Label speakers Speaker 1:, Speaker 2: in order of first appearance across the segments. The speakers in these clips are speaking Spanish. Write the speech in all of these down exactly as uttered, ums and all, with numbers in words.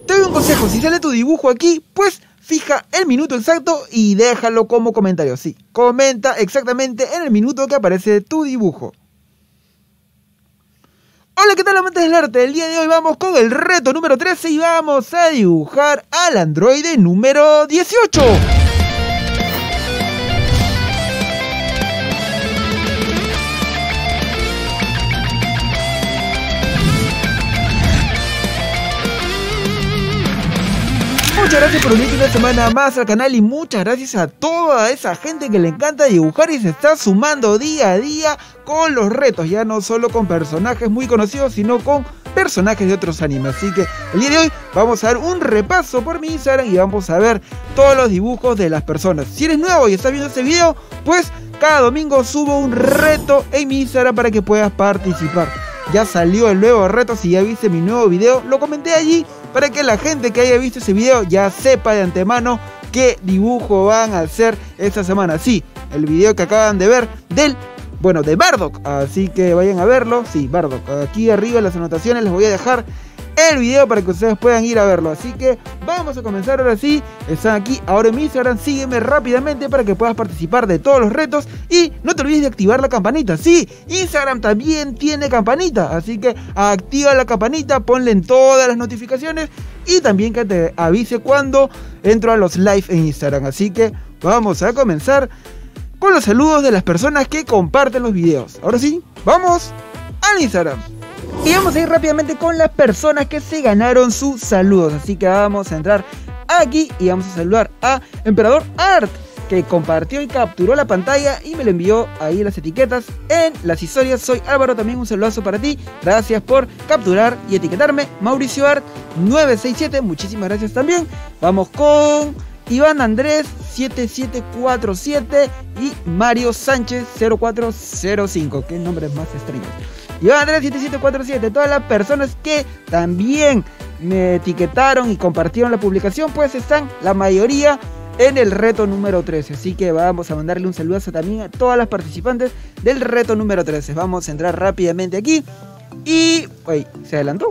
Speaker 1: Te doy un consejo, si sale tu dibujo aquí, pues fija el minuto exacto y déjalo como comentario. Sí, comenta exactamente en el minuto que aparece tu dibujo. Hola, ¿qué tal amantes del arte? El día de hoy vamos con el reto número trece y vamos a dibujar al androide número dieciocho. Muchas gracias por unirte una semana más al canal y muchas gracias a toda esa gente que le encanta dibujar y se está sumando día a día con los retos, ya no solo con personajes muy conocidos, sino con personajes de otros animes. Así que el día de hoy vamos a dar un repaso por mi Instagram y vamos a ver todos los dibujos de las personas. Si eres nuevo y estás viendo este video, pues cada domingo subo un reto en mi Instagram para que puedas participar. Ya salió el nuevo reto, si ya viste mi nuevo video, lo comenté allí para que la gente que haya visto ese video ya sepa de antemano qué dibujo van a hacer esta semana. Sí, el video que acaban de ver del, bueno, de Bardock, así que vayan a verlo. Sí, Bardock, aquí arriba en las anotaciones les voy a dejar el video para que ustedes puedan ir a verlo. Así que vamos a comenzar ahora sí. Están aquí ahora en mi Instagram, sígueme rápidamente para que puedas participar de todos los retos. Y no te olvides de activar la campanita. Sí, Instagram también tiene campanita, así que activa la campanita, ponle en todas las notificaciones y también que te avise cuando entro a los live en Instagram. Así que vamos a comenzar con los saludos de las personas que comparten los videos. Ahora sí, vamos al Instagram. Y vamos a ir rápidamente con las personas que se ganaron sus saludos. Así que vamos a entrar aquí y vamos a saludar a Emperador Art, que compartió y capturó la pantalla y me lo envió ahí las etiquetas en las historias. Soy Álvaro, también un saludazo para ti. Gracias por capturar y etiquetarme. Mauricio Art nueve seis siete, muchísimas gracias también. Vamos con Iván Andrés siete siete cuatro siete y Mario Sánchez cero cuatro cero cinco. Qué nombres más extraños. Iván Andrés siete siete cuatro siete, todas las personas que también me etiquetaron y compartieron la publicación, pues están la mayoría en el reto número trece. Así que vamos a mandarle un saludazo también a todas las participantes del reto número trece. Vamos a entrar rápidamente aquí y... Uy, se adelantó.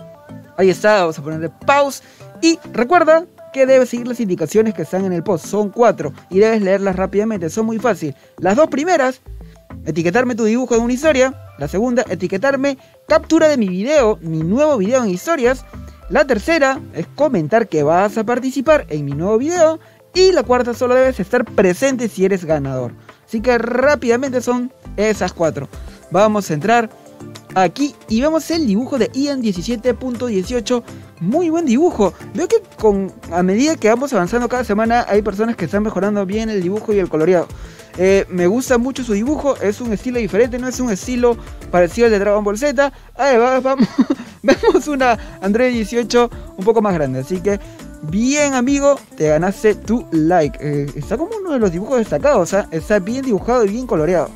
Speaker 1: Ahí está, vamos a ponerle pause. Y recuerda que debes seguir las indicaciones que están en el post. Son cuatro y debes leerlas rápidamente, son muy fáciles. Las dos primeras: etiquetarme tu dibujo en una historia. La segunda, etiquetarme captura de mi video, mi nuevo video en historias. La tercera es comentar que vas a participar en mi nuevo video. Y la cuarta, solo debes estar presente si eres ganador. Así que rápidamente son esas cuatro. Vamos a entrar aquí y vemos el dibujo de Ian diecisiete punto dieciocho. Muy buen dibujo. Veo que con, a medida que vamos avanzando cada semana hay personas que están mejorando bien el dibujo y el coloreado. Eh, me gusta mucho su dibujo, es un estilo diferente, no es un estilo parecido al de Dragon Ball Z. Ahí va, vamos, vemos una Android dieciocho un poco más grande, así que bien, amigo, te ganaste tu like. Eh, está como uno de los dibujos destacados, ¿eh? Está bien dibujado y bien coloreado.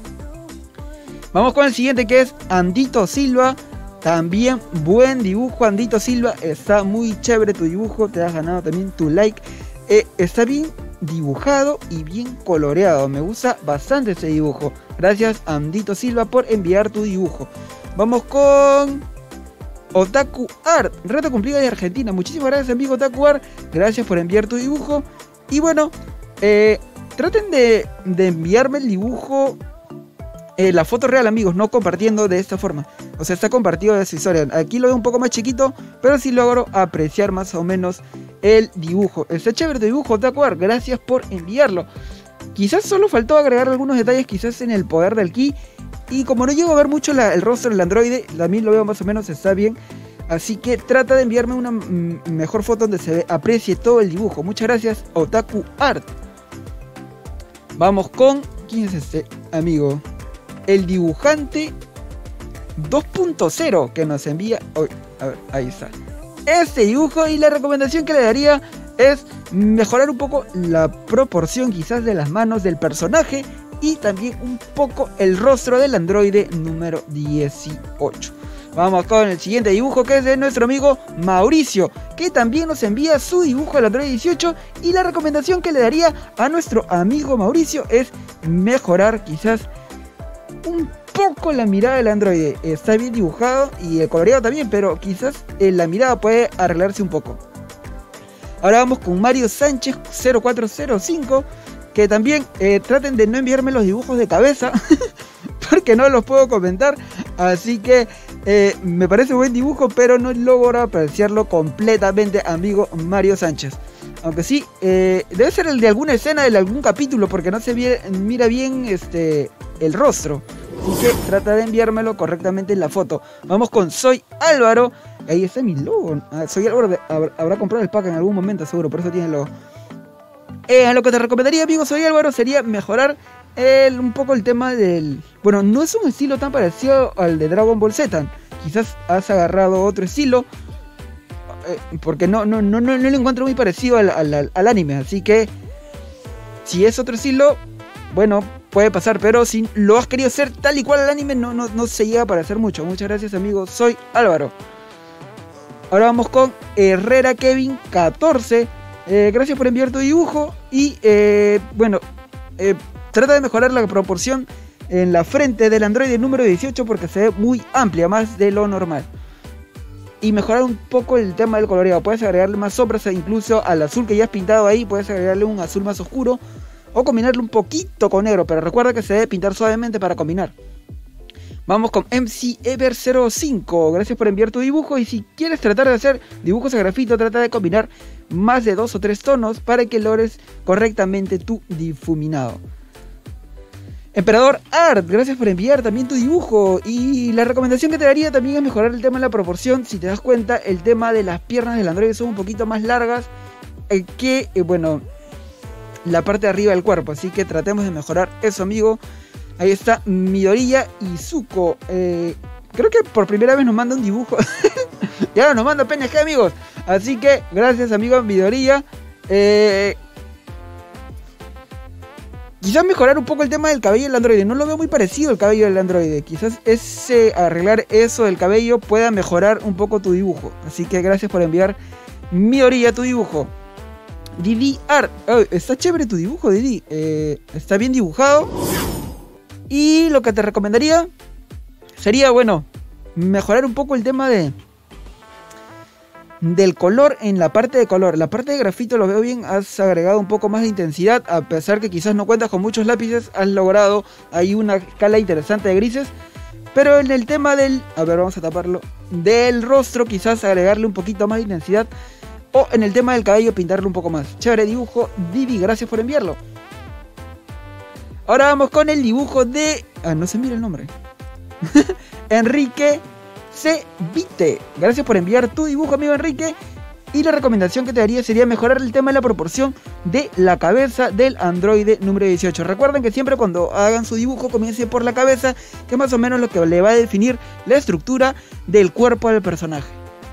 Speaker 1: Vamos con el siguiente, que es Andito Silva. También buen dibujo, Andito Silva, está muy chévere tu dibujo, te has ganado también tu like. Eh, está bien dibujado y bien coloreado, me gusta bastante ese dibujo. Gracias, Andito Silva, por enviar tu dibujo. Vamos con Otaku Art, reto cumplido de Argentina. Muchísimas gracias, amigo Otaku Art, gracias por enviar tu dibujo. Y bueno, eh, traten de, de enviarme el dibujo, eh, la foto real, amigos, no compartiendo de esta forma. O sea, está compartido de esa historia. Aquí lo veo un poco más chiquito, pero sí logro apreciar más o menos el dibujo. Está chévere tu dibujo, Otaku Art, gracias por enviarlo. Quizás solo faltó agregar algunos detalles, quizás en el poder del ki. Y como no llego a ver mucho la, el rostro del androide, también lo veo más o menos, está bien. Así que trata de enviarme una mm, mejor foto donde se ve, aprecie todo el dibujo. Muchas gracias, Otaku Art. Vamos con... ¿Quién es este amigo? El dibujante dos punto cero que nos envía... Oh, a ver, ahí está. Este dibujo, y la recomendación que le daría es mejorar un poco la proporción quizás de las manos del personaje y también un poco el rostro del androide número dieciocho. Vamos con el siguiente dibujo, que es de nuestro amigo Mauricio, que también nos envía su dibujo del androide dieciocho, y la recomendación que le daría a nuestro amigo Mauricio es mejorar quizás un poco la mirada del androide. Está bien dibujado y el coloreado también, pero quizás eh, la mirada puede arreglarse un poco. Ahora vamos con Mario Sánchez cero cuatro cero cinco, que también eh, traten de no enviarme los dibujos de cabeza, porque no los puedo comentar, así que eh, me parece buen dibujo, pero no logro apreciarlo completamente, amigo Mario Sánchez. Aunque sí, eh, debe ser el de alguna escena de algún capítulo, porque no se vie, mira bien este, el rostro. Así que trata de enviármelo correctamente en la foto. Vamos con Soy Álvaro. Ahí está mi logo. Ah, Soy Álvaro de, habrá comprado el pack en algún momento, seguro, por eso tiene el logo. Eh, lo que te recomendaría, amigo Soy Álvaro, sería mejorar el, un poco el tema del... Bueno, no es un estilo tan parecido al de Dragon Ball Z. Quizás has agarrado otro estilo, eh, porque no, no, no, no, no lo encuentro muy parecido al, al, al anime. Así que, si es otro estilo, bueno, puede pasar. Pero si lo has querido hacer tal y cual al anime, no, no, no se llega a parecer mucho. Muchas gracias, amigo Soy Álvaro. Ahora vamos con Herrera Kevin catorce. Eh, gracias por enviar tu dibujo. Y eh, bueno, eh, trata de mejorar la proporción en la frente del androide número dieciocho, porque se ve muy amplia, más de lo normal. Y mejorar un poco el tema del coloreado. Puedes agregarle más sombras, e incluso al azul que ya has pintado ahí, puedes agregarle un azul más oscuro o combinarlo un poquito con negro, pero recuerda que se debe pintar suavemente para combinar. Vamos con M C Ever cero cinco. Gracias por enviar tu dibujo. Y si quieres tratar de hacer dibujos a grafito, trata de combinar más de dos o tres tonos para que logres correctamente tu difuminado. Emperador Art, gracias por enviar también tu dibujo. Y la recomendación que te daría también es mejorar el tema de la proporción. Si te das cuenta, el tema de las piernas del androide son un poquito más largas eh, que, eh, bueno, la parte de arriba del cuerpo. Así que tratemos de mejorar eso, amigo. Ahí está Midoriya Izuku. Eh, creo que por primera vez nos manda un dibujo. Ya nos manda P N G, amigos. Así que gracias, amigo Midoriya. Eh, quizás mejorar un poco el tema del cabello del androide. No lo veo muy parecido el cabello del androide. Quizás ese arreglar eso del cabello pueda mejorar un poco tu dibujo. Así que gracias por enviar, Midoriya, tu dibujo. Didi Art. Oh, está chévere tu dibujo, Didi. Eh, está bien dibujado. Y lo que te recomendaría sería, bueno, mejorar un poco el tema de del color en la parte de color. La parte de grafito lo veo bien, has agregado un poco más de intensidad, a pesar que quizás no cuentas con muchos lápices, has logrado ahí una escala interesante de grises. Pero en el tema del, a ver, vamos a taparlo, del rostro, quizás agregarle un poquito más de intensidad. O en el tema del cabello, pintarlo un poco más. Chévere dibujo, Didi, gracias por enviarlo. Ahora vamos con el dibujo de... Ah, no se mira el nombre. Enrique C. Vite. Gracias por enviar tu dibujo, amigo Enrique. Y la recomendación que te daría sería mejorar el tema de la proporción de la cabeza del androide número dieciocho. Recuerden que siempre cuando hagan su dibujo comience por la cabeza, que es más o menos lo que le va a definir la estructura del cuerpo del personaje.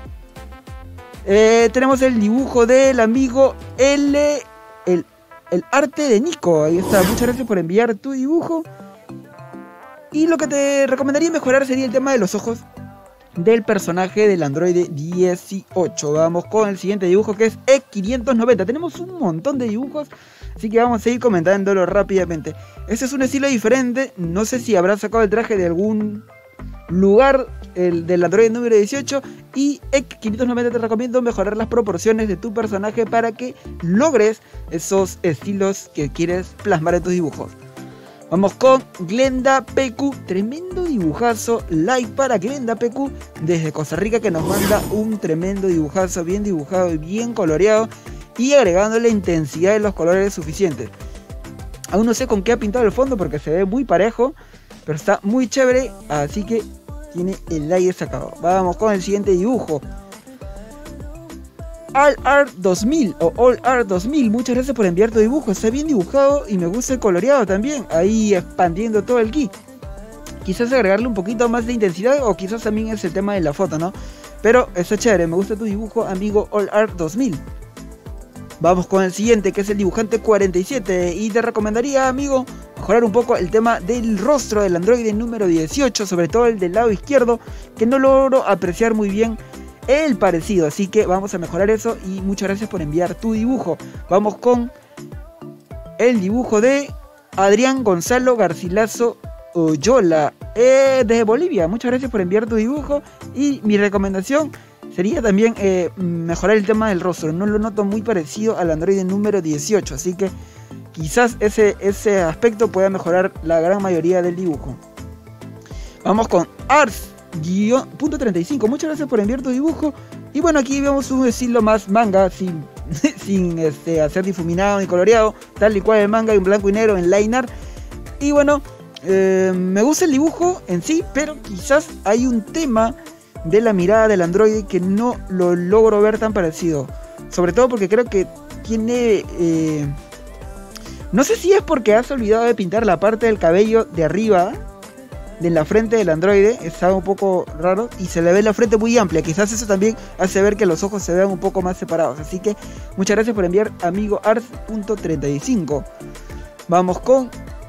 Speaker 1: Eh, tenemos el dibujo del amigo L... El... El arte de Nico, ahí está, muchas gracias por enviar tu dibujo. Y lo que te recomendaría mejorar sería el tema de los ojos del personaje del androide dieciocho. Vamos con el siguiente dibujo, que es E quinientos noventa. Tenemos un montón de dibujos, así que vamos a ir comentándolo rápidamente. Este es un estilo diferente, no sé si habrá sacado el traje de algún lugar, el del androide número dieciocho. Y E quinientos noventa te recomiendo mejorar las proporciones de tu personaje para que logres esos estilos que quieres plasmar en tus dibujos. Vamos con Glenda P Q, tremendo dibujazo, like para Glenda P Q desde Costa Rica, que nos manda un tremendo dibujazo, bien dibujado y bien coloreado, y agregándole intensidad de los colores suficientes. Aún no sé con qué ha pintado el fondo porque se ve muy parejo, pero está muy chévere, así que tiene el aire sacado. Vamos con el siguiente dibujo. All Art dos mil o All Art dos mil, muchas gracias por enviar tu dibujo. Está bien dibujado y me gusta el coloreado también, ahí expandiendo todo el ki. Quizás agregarle un poquito más de intensidad, o quizás también es el tema de la foto, ¿no? Pero está chévere, me gusta tu dibujo, amigo All Art dos mil. Vamos con el siguiente, que es el dibujante cuarenta y siete. Y te recomendaría, amigo, mejorar un poco el tema del rostro del androide número dieciocho, sobre todo el del lado izquierdo, que no logro apreciar muy bien el parecido. Así que vamos a mejorar eso, y muchas gracias por enviar tu dibujo. Vamos con el dibujo de Adrián Gonzalo Garcilaso Oyola, eh, desde Bolivia. Muchas gracias por enviar tu dibujo, y mi recomendación sería también eh, mejorar el tema del rostro. No lo noto muy parecido al Android número dieciocho, así que quizás ese, ese aspecto pueda mejorar la gran mayoría del dibujo. Vamos con Ars-treinta y cinco. Muchas gracias por enviar tu dibujo. Y bueno, aquí vemos un estilo más manga, sin, sin este, hacer difuminado ni coloreado, tal y cual el manga, en blanco y negro, en line art. Y bueno, eh, me gusta el dibujo en sí, pero quizás hay un tema de la mirada del androide que no lo logro ver tan parecido. Sobre todo porque creo que tiene... Eh, no sé si es porque has olvidado de pintar la parte del cabello de arriba, de la frente del androide, está un poco raro y se le ve la frente muy amplia. Quizás eso también hace ver que los ojos se vean un poco más separados. Así que muchas gracias por enviar, amigo Ars.treinta y cinco. Vamos con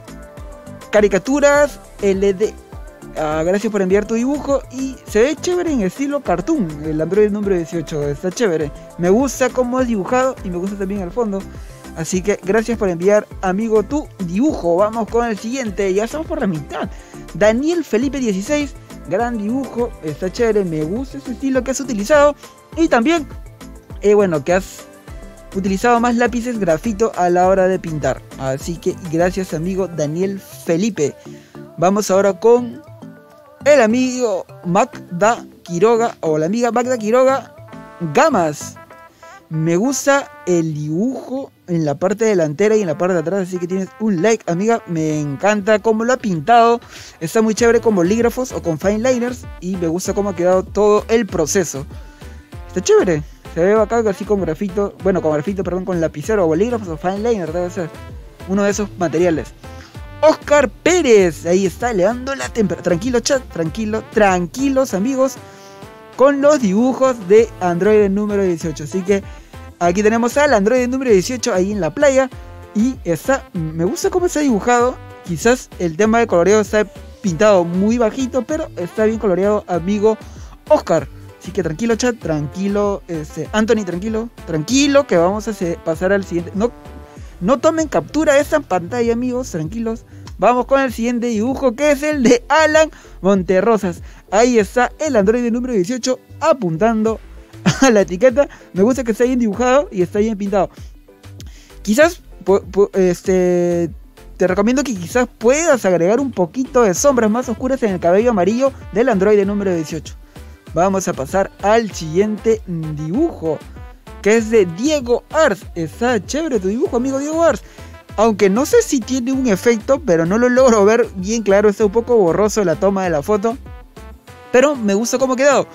Speaker 1: Caricaturas L D. Ah, gracias por enviar tu dibujo y se ve chévere en estilo cartoon. El Android número dieciocho está chévere. Me gusta cómo es dibujado y me gusta también el fondo. Así que gracias por enviar, amigo, tu dibujo. Vamos con el siguiente. Ya estamos por la mitad. Daniel Felipe dieciséis. Gran dibujo. Está chévere. Me gusta ese estilo que has utilizado. Y también, eh, bueno, que has utilizado más lápices grafito a la hora de pintar. Así que gracias, amigo Daniel Felipe. Vamos ahora con el amigo Magda Quiroga, o la amiga Magda Quiroga Gamas. Me gusta el dibujo en la parte delantera y en la parte de atrás, así que tienes un like, amiga. Me encanta cómo lo ha pintado. Está muy chévere con bolígrafos o con fine liners y me gusta cómo ha quedado todo el proceso. Está chévere. Se ve bacán así con grafito, bueno, con grafito, perdón, con lapicero o bolígrafos o fine liner, debe ser uno de esos materiales. Oscar Pérez, ahí está, elevando la temperatura. Tranquilo, chat, tranquilo, tranquilos, amigos, con los dibujos de Android número dieciocho. Así que aquí tenemos al Android número dieciocho ahí en la playa. Y está, me gusta cómo está dibujado. Quizás el tema de coloreado está pintado muy bajito, pero está bien coloreado, amigo Oscar. Así que tranquilo, chat, tranquilo, este, Anthony, tranquilo, tranquilo, que vamos a hacer, pasar al siguiente. No, no tomen captura de esta pantalla, amigos, tranquilos. Vamos con el siguiente dibujo, que es el de Alan Monterrosas. Ahí está el Android número dieciocho apuntando a la etiqueta. Me gusta que está bien dibujado y está bien pintado. Quizás, este, te recomiendo que quizás puedas agregar un poquito de sombras más oscuras en el cabello amarillo del Android número dieciocho. Vamos a pasar al siguiente dibujo, que es de Diego Ars. Está chévere tu dibujo, amigo Diego Ars. Aunque no sé si tiene un efecto, pero no lo logro ver bien claro. Está un poco borroso la toma de la foto, pero me gusta cómo ha quedado.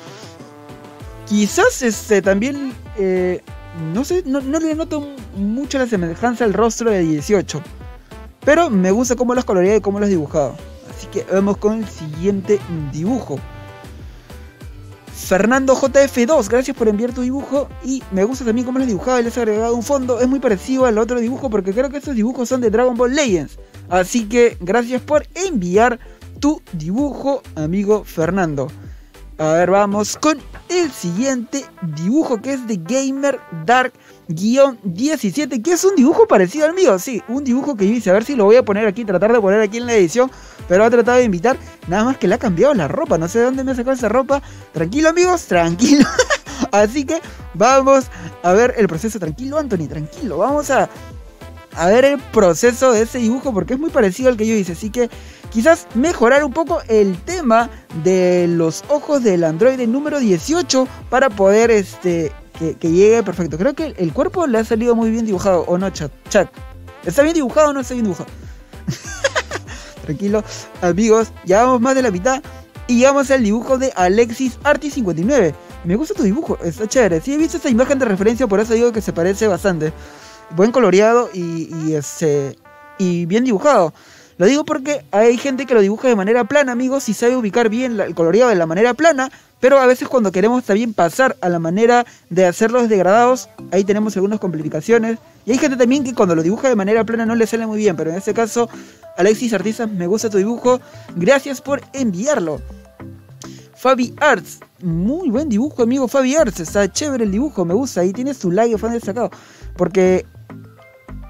Speaker 1: Quizás este también, eh, no sé, no, no le noto mucho la semejanza al rostro de dieciocho. Pero me gusta cómo lo has coloreado y cómo lo has dibujado. Así que vamos con el siguiente dibujo. Fernando J F dos, gracias por enviar tu dibujo. Y me gusta también cómo lo has dibujado y le has agregado un fondo. Es muy parecido al otro dibujo porque creo que estos dibujos son de Dragon Ball Legends. Así que gracias por enviar tu dibujo, amigo Fernando. A ver, vamos con el siguiente dibujo, que es de Gamer Dark diecisiete, que es un dibujo parecido al mío. Sí, un dibujo que yo hice, a ver si lo voy a poner aquí, tratar de poner aquí en la edición, pero ha tratado de invitar, nada más que le ha cambiado la ropa. No sé de dónde me ha sacado esa ropa. Tranquilo, amigos, tranquilo. Así que vamos a ver el proceso. Tranquilo, Anthony, tranquilo. Vamos a, a ver el proceso de ese dibujo porque es muy parecido al que yo hice. Así que quizás mejorar un poco el tema de los ojos del Android número dieciocho para poder este que, que llegue perfecto. Creo que el cuerpo le ha salido muy bien dibujado, ¿o no, chat? Chat, ¿está bien dibujado o no está bien dibujado? Tranquilo, amigos, ya vamos más de la mitad y llegamos al dibujo de Alexis Arti cincuenta y nueve. Me gusta tu dibujo, está chévere. Sí, he visto esta imagen de referencia, por eso digo que se parece bastante. Buen coloreado y, y, este, y bien dibujado. Lo digo porque hay gente que lo dibuja de manera plana, amigos, y sabe ubicar bien el coloreado de la manera plana, pero a veces cuando queremos también pasar a la manera de hacerlos degradados, ahí tenemos algunas complicaciones. Y hay gente también que cuando lo dibuja de manera plana no le sale muy bien, pero en este caso, Alexis Artista, me gusta tu dibujo, gracias por enviarlo. Fabi Arts, muy buen dibujo, amigo Fabi Arts, está chévere el dibujo, me gusta, ahí tienes tu like fan destacado, porque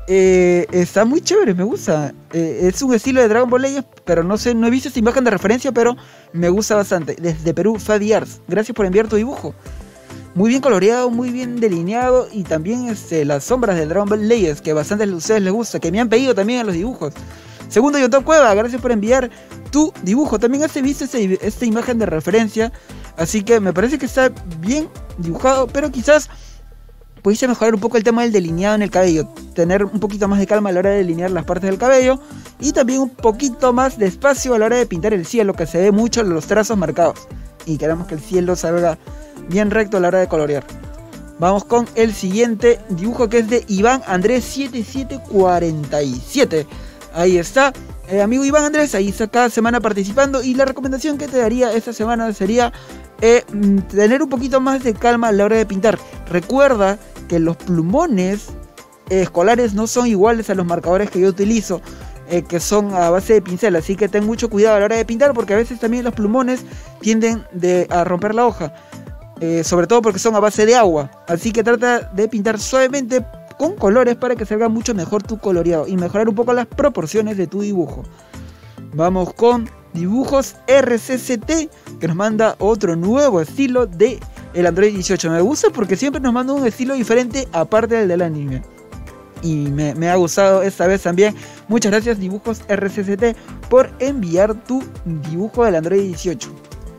Speaker 1: Eh, está muy chévere, me gusta. Eh, es un estilo de Dragon Ball Legends, pero no sé, no he visto esta imagen de referencia, pero me gusta bastante. Desde Perú, Fabi Arts, gracias por enviar tu dibujo. Muy bien coloreado, muy bien delineado, y también este, las sombras del Dragon Ball Legends, que bastante a ustedes les gusta, que me han pedido también en los dibujos. Segundo, Yontop Cueva, gracias por enviar tu dibujo. También has visto este, esta imagen de referencia, así que me parece que está bien dibujado, pero quizás pudiste mejorar un poco el tema del delineado en el cabello, tener un poquito más de calma a la hora de delinear las partes del cabello, y también un poquito más de espacio a la hora de pintar el cielo, que se ve mucho los trazos marcados, y queremos que el cielo salga bien recto a la hora de colorear. Vamos con el siguiente dibujo, que es de Iván Andrés setenta y siete cuarenta y siete. Ahí está, eh, amigo Iván Andrés, ahí está cada semana participando, y la recomendación que te daría esta semana sería eh, tener un poquito más de calma a la hora de pintar. Recuerda que los plumones eh, escolares no son iguales a los marcadores que yo utilizo, eh, que son a base de pincel, así que ten mucho cuidado a la hora de pintar, porque a veces también los plumones tienden de, a romper la hoja, eh, sobre todo porque son a base de agua, así que trata de pintar suavemente con colores para que salga mucho mejor tu coloreado y mejorar un poco las proporciones de tu dibujo. Vamos con Dibujos R C C T, que nos manda otro nuevo estilo de el Android dieciocho. Me gusta porque siempre nos manda un estilo diferente aparte del del anime, y me, me ha gustado esta vez también. Muchas gracias, Dibujos R C C T, por enviar tu dibujo del Android dieciocho.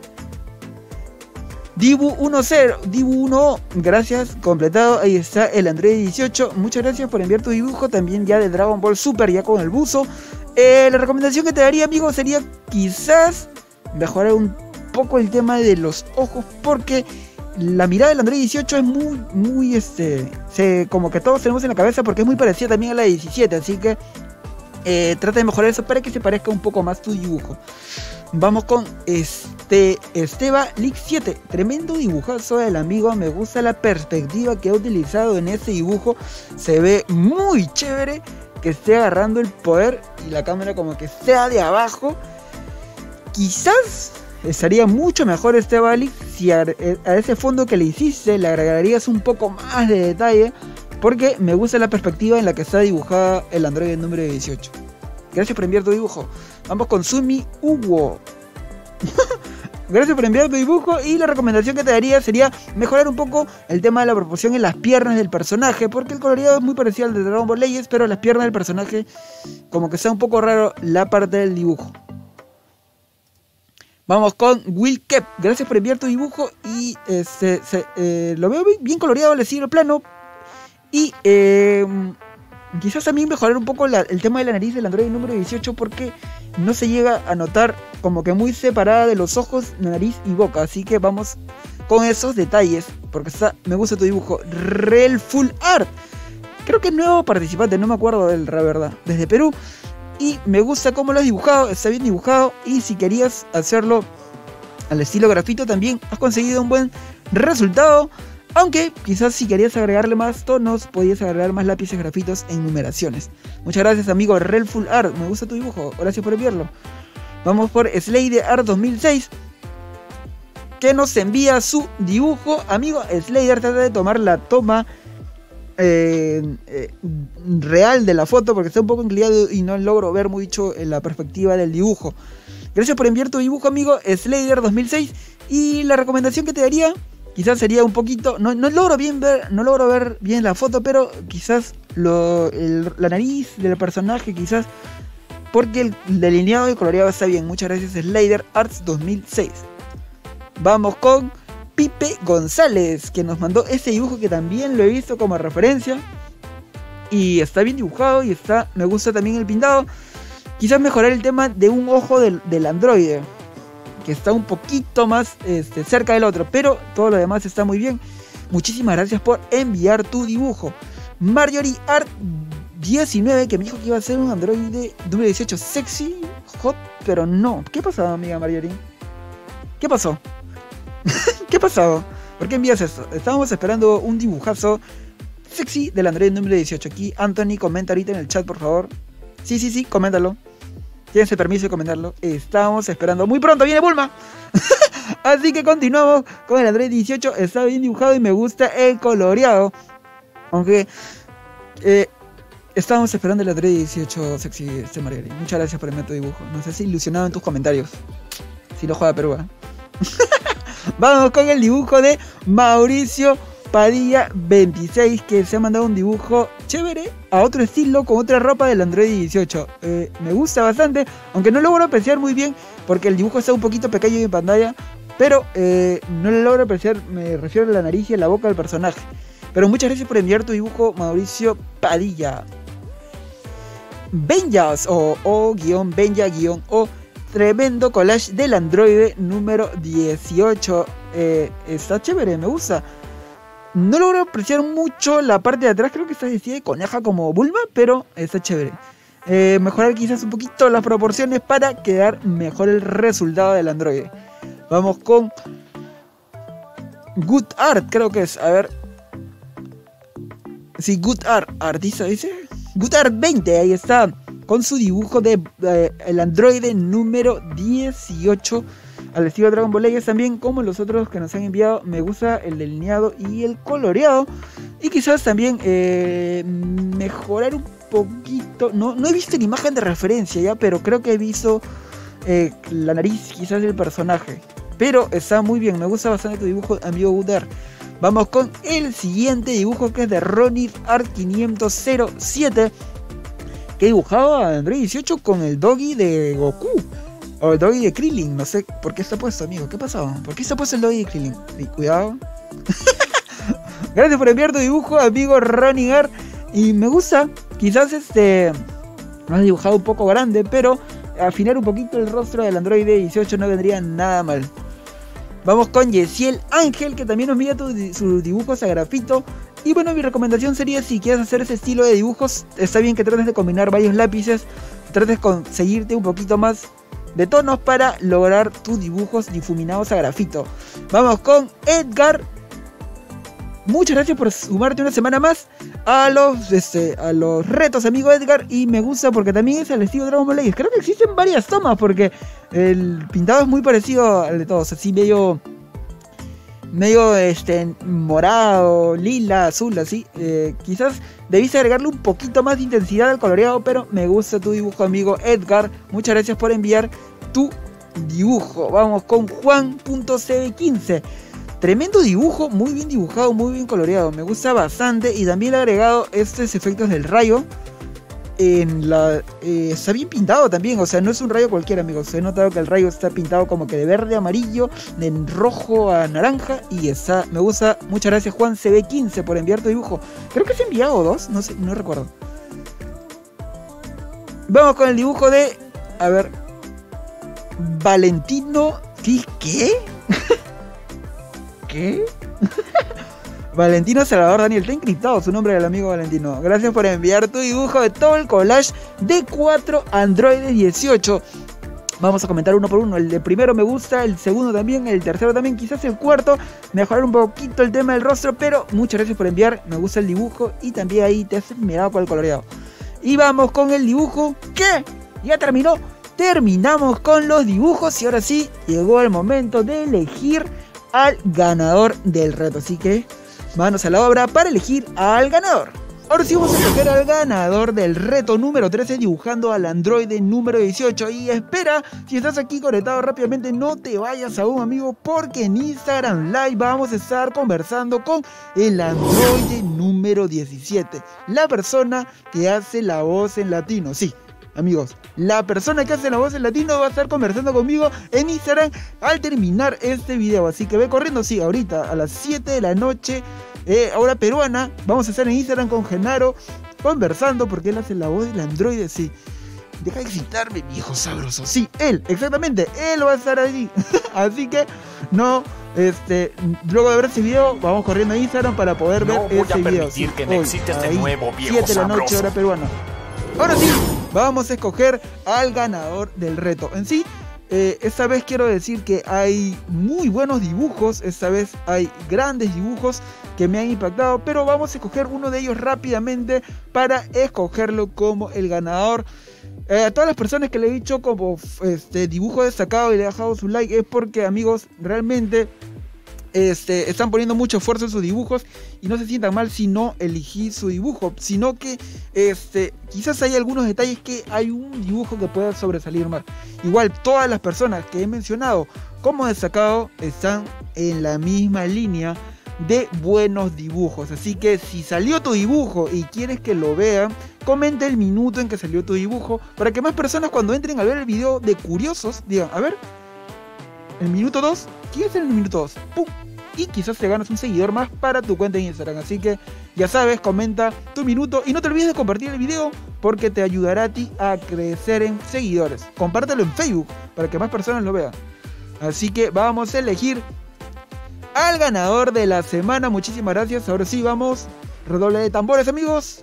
Speaker 1: Dibu uno cero, Dibu uno, gracias, completado. Ahí está el Android dieciocho. Muchas gracias por enviar tu dibujo también ya de Dragon Ball Super, ya con el buzo. Eh, la recomendación que te daría, amigo, sería quizás mejorar un poco el tema de los ojos, porque la mirada del Android dieciocho es muy, muy, este, se, como que todos tenemos en la cabeza, porque es muy parecida también a la diecisiete, así que eh, trata de mejorar eso para que se parezca un poco más tu dibujo. Vamos con este Esteba League siete, tremendo dibujazo del amigo, me gusta la perspectiva que ha utilizado en este dibujo, se ve muy chévere que esté agarrando el poder y la cámara como que sea de abajo. Quizás estaría mucho mejor Esteba League si a, a ese fondo que le hiciste le agregarías un poco más de detalle, porque me gusta la perspectiva en la que está dibujada el Android número dieciocho. Gracias por enviar tu dibujo. Vamos con Sumi Hugo. Gracias por enviar tu dibujo, y la recomendación que te daría sería mejorar un poco el tema de la proporción en las piernas del personaje, porque el coloreado es muy parecido al de Dragon Ball Legends, pero las piernas del personaje como que está un poco raro la parte del dibujo. Vamos con Will Kep. Gracias por enviar tu dibujo, y este, se, eh, lo veo bien coloreado, le sigue el plano, y eh, quizás también mejorar un poco la, el tema de la nariz del Android número dieciocho, porque no se llega a notar como que muy separada de los ojos, nariz y boca. Así que vamos con esos detalles, porque está, me gusta tu dibujo. Real Full Art, creo que es nuevo participante, no me acuerdo del la verdad, desde Perú, y me gusta cómo lo has dibujado, está bien dibujado, y si querías hacerlo al estilo grafito también has conseguido un buen resultado. Aunque quizás si querías agregarle más tonos, podías agregar más lápices grafitos en numeraciones. Muchas gracias, amigo Real Full Art, me gusta tu dibujo, gracias por enviarlo. Vamos por Slayer Art dos mil seis, que nos envía su dibujo. Amigo, Slayer trata de tomar la toma eh, eh, real de la foto, porque está un poco inclinado y no logro ver mucho en la perspectiva del dibujo. Gracias por enviar tu dibujo, amigo Slayer dos mil seis, y la recomendación que te daría quizás sería un poquito, no, no logro bien ver, no logro ver bien la foto, pero quizás lo, el, la nariz del personaje, quizás, porque el delineado y coloreado está bien. Muchas gracias, Slayer Arts dos mil seis. Vamos con Pipe González, que nos mandó ese dibujo, que también lo he visto como referencia, y está bien dibujado, y está, me gusta también el pintado. Quizás mejorar el tema de un ojo del, del androide, que está un poquito más este, cerca del otro, pero todo lo demás está muy bien. Muchísimas gracias por enviar tu dibujo. Marjorie Art diecinueve, que me dijo que iba a ser un androide número dieciocho sexy, hot, pero no. ¿Qué pasó, amiga Marjorie? ¿Qué pasó? ¿Qué pasó? ¿Por qué envías esto? Estábamos esperando un dibujazo sexy del androide número dieciocho. Aquí Anthony comenta ahorita en el chat, por favor. Sí, sí, sí, coméntalo. Tienes el permiso de comentarlo. Estamos esperando. Muy pronto viene Bulma. Así que continuamos con el Android dieciocho. Está bien dibujado y me gusta el coloreado. Aunque eh, Estábamos esperando el Android dieciocho sexy, este Margari. Muchas gracias por el método dibujo. Nos has ilusionado en tus comentarios. Si no juega Perú, ¿eh? Vamos con el dibujo de Mauricio Padilla veintiséis, que se ha mandado un dibujo chévere, a otro estilo, con otra ropa del Android dieciocho. Eh, me gusta bastante, aunque no logro apreciar muy bien, porque el dibujo está un poquito pequeño en pantalla, pero eh, no lo logro apreciar, me refiero a la nariz y a la boca del personaje. Pero muchas gracias por enviar tu dibujo, Mauricio Padilla. Benjas, o o guión Benja guión o tremendo collage del Android número dieciocho. Eh, está chévere, me gusta. No logro apreciar mucho la parte de atrás, creo que está vestida de coneja como Bulma, pero está chévere. Eh, mejorar quizás un poquito las proporciones para quedar mejor el resultado del Android. Vamos con Good Art, creo que es, a ver. Sí, Good Art, artista dice. Good Art veinte, ahí está, con su dibujo de eh, el Android número dieciocho, al estilo Dragon Ball Legends, también como los otros que nos han enviado. Me gusta el delineado y el coloreado, y quizás también eh, mejorar un poquito. No, no he visto la imagen de referencia ya, pero creo que he visto eh, la nariz quizás del personaje, pero está muy bien, me gusta bastante tu dibujo, amigo Good Art. Vamos con el siguiente dibujo, que es de Ronnie Art quinientos cero siete, que dibujaba a Android dieciocho con el doggy de Goku, o el doggy de Krillin. No sé por qué está puesto, amigo. ¿Qué pasó? ¿Por qué está puesto el doggy de Krillin? Y cuidado. Gracias por enviar tu dibujo, amigo Ronnie Art. Y me gusta, quizás este lo has dibujado un poco grande, pero afinar un poquito el rostro del Android dieciocho no vendría nada mal. Vamos con Yesiel Ángel, que también nos envía sus dibujos a grafito. Y bueno, mi recomendación sería, si quieres hacer ese estilo de dibujos, está bien que trates de combinar varios lápices, trates de conseguirte un poquito más de tonos para lograr tus dibujos difuminados a grafito. Vamos con Edgar. Muchas gracias por sumarte una semana más a los, este, a los retos, amigo Edgar. Y me gusta porque también es al estilo Dragon Ball Legends. Creo que existen varias tomas, porque el pintado es muy parecido al de todos. Así medio, medio este, morado, lila, azul, así. Eh, quizás debiste agregarle un poquito más de intensidad al coloreado, pero me gusta tu dibujo, amigo Edgar. Muchas gracias por enviar tu dibujo. Vamos con Juan punto C B quince. Tremendo dibujo, muy bien dibujado, muy bien coloreado, me gusta bastante. Y también le he agregado estos efectos del rayo en la, eh, está bien pintado también, o sea, no es un rayo cualquiera, amigos. Se ha notado que el rayo está pintado como que de verde a amarillo, de rojo a naranja, y está, me gusta. Muchas gracias, Juan C B quince, por enviar tu dibujo. Creo que se ha enviado dos, no sé, no recuerdo. Vamos con el dibujo de, a ver, Valentino. ¿Qué? ¿Qué? ¿Qué? Valentino Salvador Daniel, está encriptado su nombre del amigo Valentino. Gracias por enviar tu dibujo de todo el collage de cuatro Android dieciocho. Vamos a comentar uno por uno. El de primero me gusta, el segundo también, el tercero también, quizás el cuarto. Mejorar un poquito el tema del rostro, pero muchas gracias por enviar. Me gusta el dibujo y también ahí te has mirado por el coloreado. Y vamos con el dibujo. ¿Qué? ¿Ya terminó? Terminamos con los dibujos y ahora sí llegó el momento de elegir al ganador del reto. Así que manos a la obra para elegir al ganador. Ahora sí vamos a escoger al ganador del reto número trece, dibujando al Android número dieciocho. Y espera, si estás aquí conectado rápidamente, no te vayas aún, amigo, porque en Instagram Live vamos a estar conversando con el Android número diecisiete, la persona que hace la voz en latino. Sí, amigos, la persona que hace la voz en latino va a estar conversando conmigo en Instagram al terminar este video. Así que ve corriendo, sí, ahorita a las siete de la noche, eh, hora peruana, vamos a estar en Instagram con Genaro conversando, porque él hace la voz del androide. Sí, deja de excitarme, mi hijo sabroso. Sí, él, exactamente, él va a estar ahí. Así que no, este, luego de ver ese video, vamos corriendo a Instagram para poder
Speaker 2: no
Speaker 1: ver ese video.
Speaker 2: Sí,
Speaker 1: que
Speaker 2: no existe este nuevo viejo
Speaker 1: siete de la noche,
Speaker 2: sabroso.
Speaker 1: hora peruana. Ahora sí, vamos a escoger al ganador del reto. En sí, eh, esta vez quiero decir que hay muy buenos dibujos. Esta vez hay grandes dibujos que me han impactado, pero vamos a escoger uno de ellos rápidamente para escogerlo como el ganador. Eh, a todas las personas que le he dicho como este dibujo destacado y le he dejado su like, es porque, amigos, realmente Este, están poniendo mucho esfuerzo en sus dibujos y no se sientan mal si no elegí su dibujo, sino que este, quizás hay algunos detalles que hay un dibujo que pueda sobresalir más. Igual todas las personas que he mencionado como destacado están en la misma línea de buenos dibujos, así que si salió tu dibujo y quieres que lo vean, comenta el minuto en que salió tu dibujo para que más personas cuando entren a ver el video de curiosos digan, a ver, el minuto dos, ¿quién es el minuto dos? ¡Pum! Y quizás te ganas un seguidor más para tu cuenta en Instagram. Así que ya sabes, comenta tu minuto y no te olvides de compartir el video porque te ayudará a ti a crecer en seguidores. Compártelo en Facebook para que más personas lo vean. Así que vamos a elegir al ganador de la semana. Muchísimas gracias. Ahora sí, vamos. Redoble de tambores, amigos.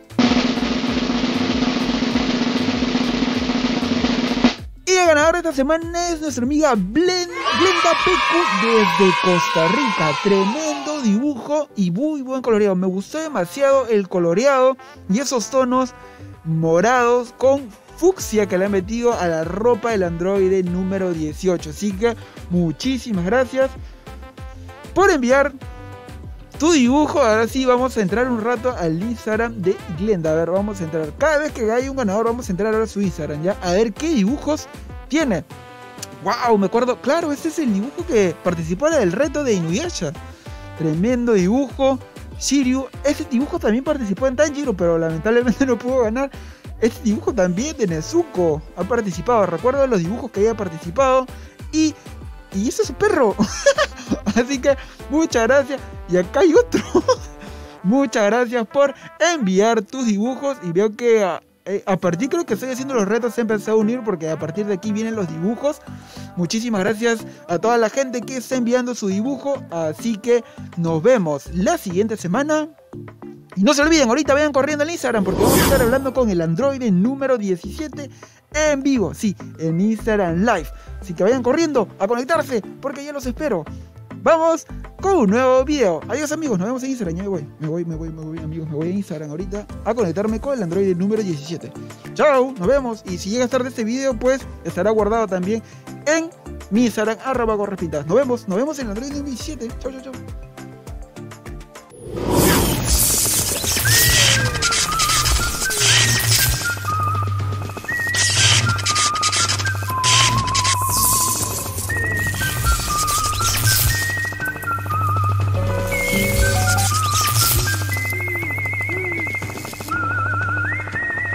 Speaker 1: Y el ganador de esta semana es nuestra amiga Blen, Glenda Pecu desde Costa Rica. Tremendo dibujo y muy buen coloreado. Me gustó demasiado el coloreado y esos tonos morados con fucsia que le han metido a la ropa del androide número dieciocho. Así que muchísimas gracias por enviar tu dibujo. Ahora sí vamos a entrar un rato al Instagram de Glenda. A ver, vamos a entrar. Cada vez que hay un ganador vamos a entrar ahora a su Instagram, ¿ya? A ver qué dibujos tiene. Wow, me acuerdo. Claro, este es el dibujo que participó en el reto de Inuyasha. Tremendo dibujo. Shiryu. Ese dibujo también participó en Tanjiro, pero lamentablemente no pudo ganar. Este dibujo también de Nezuko ha participado. Recuerdo los dibujos que había participado. Y... Y ese es su perro. Así que muchas gracias. Y acá hay otro. Muchas gracias por enviar tus dibujos. Y veo que a, a partir creo que estoy haciendo los retos se empezó a unir porque a partir de aquí vienen los dibujos. Muchísimas gracias a toda la gente que está enviando su dibujo. Así que nos vemos la siguiente semana. Y no se olviden, ahorita vayan corriendo al Instagram porque vamos a estar hablando con el androide número diecisiete en vivo. Sí, en Instagram Live. Así que vayan corriendo a conectarse porque ya los espero. Vamos con un nuevo video. Adiós, amigos, nos vemos en Instagram. Ya me voy, me voy, me voy, me voy, amigos, me voy a Instagram ahorita a conectarme con el androide número diecisiete. Chao, nos vemos. Y si llega a estar de este video, pues estará guardado también en mi Instagram, arroba gorraspintadas. Nos vemos, nos vemos en el androide número diecisiete. Chao, chao, chao.